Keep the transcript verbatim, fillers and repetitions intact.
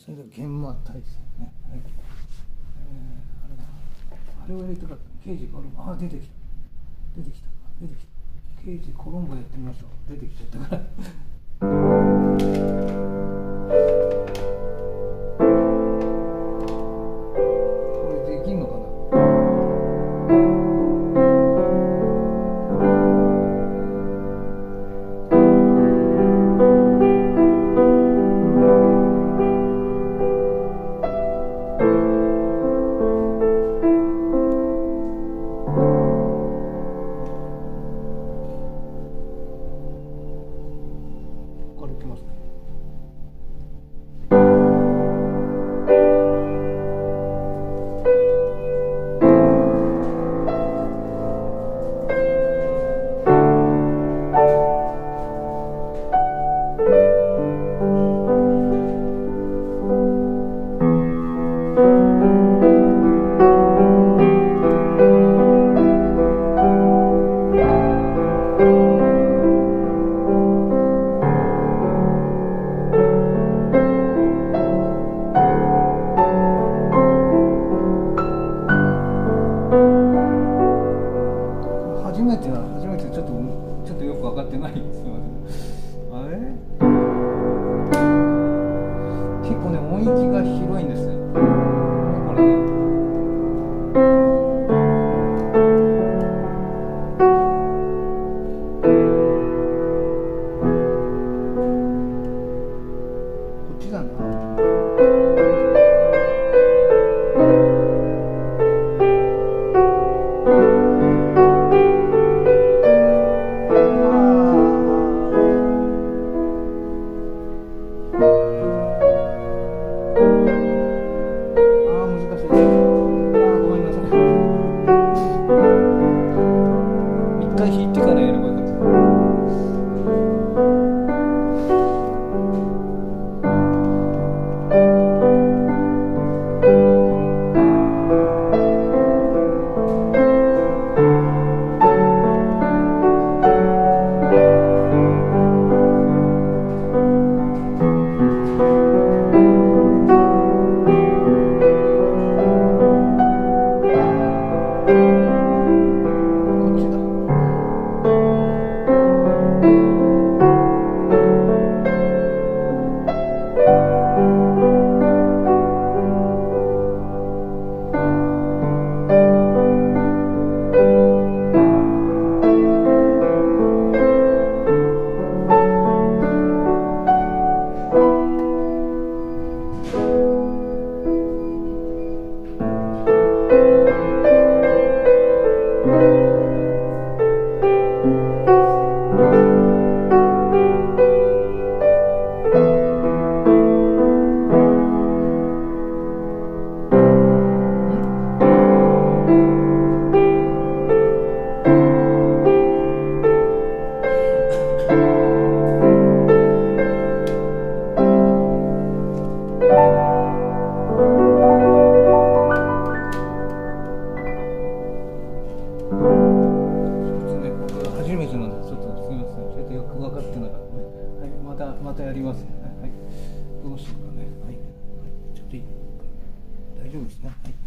それで現場体制ね、はい、えー、あれだあれをやりたかった。刑事コロンボ、あ、出てきた出てきた出てきた刑事コロンボやってみましょう。出てきちゃったからこれできんのかな。これきますね。初めては初めてちょっとちょっとよく分かってないんですよ。あれ結構ね音域が広いんですよこれね。こっちだな。一回弾いてからやればよかった。初めてなんでちょっとすみません。ちょっとよく分かってなかったね。はい、またまたやりますね。はい、どうしようかね。はい、ちょっと大丈夫ですね。はい。